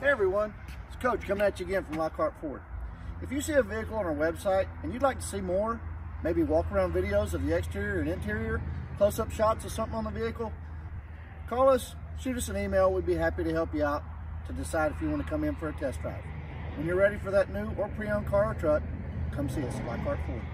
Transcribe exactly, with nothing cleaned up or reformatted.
Hey everyone, it's Coach coming at you again from Lockhart Ford. If you see a vehicle on our website and you'd like to see more, maybe walk around videos of the exterior and interior, close-up shots of something on the vehicle, call us, shoot us an email. We'd be happy to help you out to decide if you want to come in for a test drive. When you're ready for that new or pre-owned car or truck, come see us at Lockhart Ford.